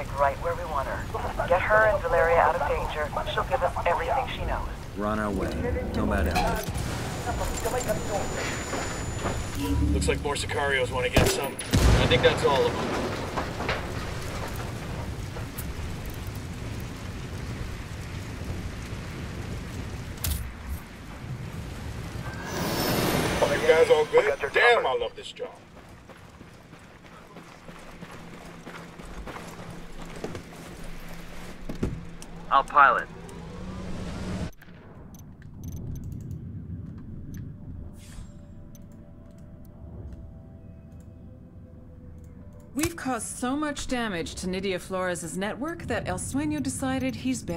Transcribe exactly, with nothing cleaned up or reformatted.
Brig right where we want her. Get her and Valeria out of danger. She'll give us everything she knows. We're on our way. Nomad out. Looks like more Sicarios want to get some. I think that's all of them. You guys all good? Damn, I love this job. I'll pilot. We've caused so much damage to Nydia Flores' network that El Sueño decided he's better.